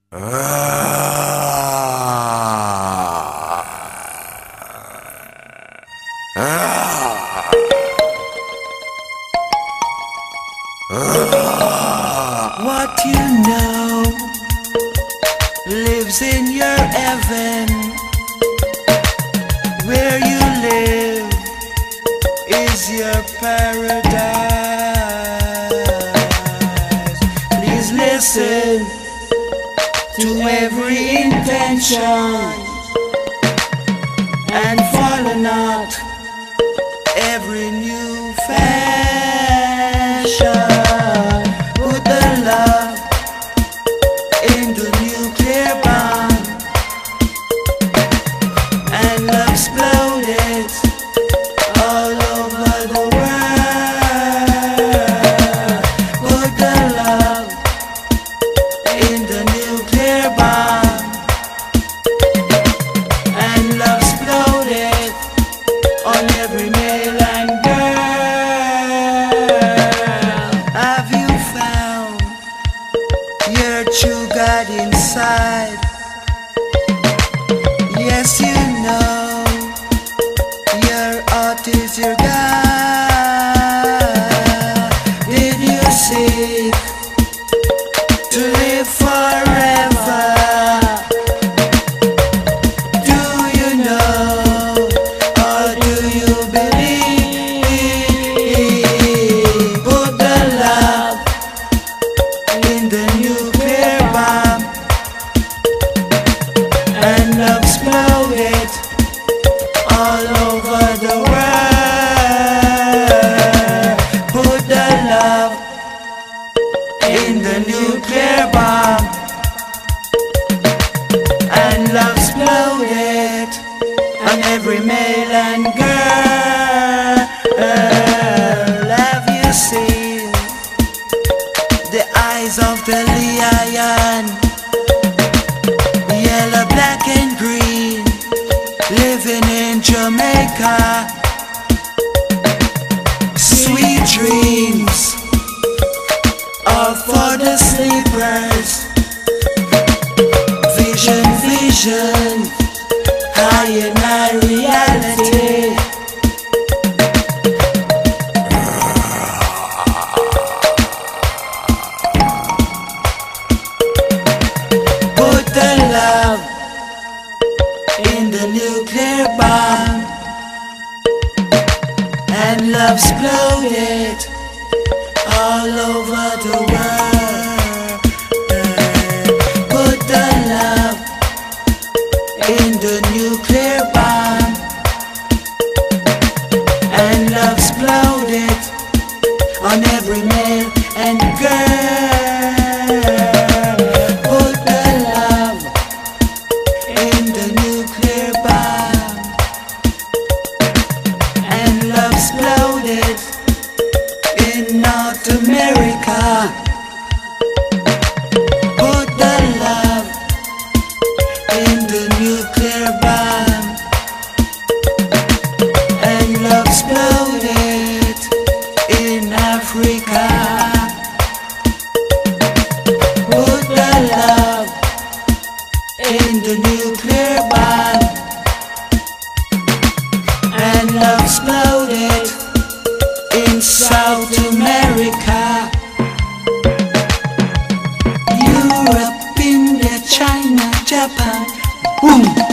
What you know lives in your heaven. Where you live is your paradise. Please listen to every intention and follow not every new fashion. Put the love in the nuclear bomb and love exploded all over the world. Put the love in the nuclear bomb and love exploded on every male and girl. Have you found your true God inside? Yes, you know your heart is your God. Did you seek to live forever? Do you know or do you believe? Put the love in the nuclear bomb and love exploded all over the world. Put the love in the nuclear bomb and love exploded on every male and girl. Have you seen the eyes of the lion? Yellow, black and green, living in Jamaica. Sweet dreams are for the sleepers. Vision, vision, high and high reality. Put the love in the nuclear bomb and love exploded all over the world. Put the love in the nuclear bomb and love exploded on every male and girl. Put the love in the nuclear bomb and love exploded in North America. Put the love in the nuclear bomb and love exploded in Africa. Put the love in the nuclear bomb and love exploded in South America. Europe, India, China, Japan. Boom!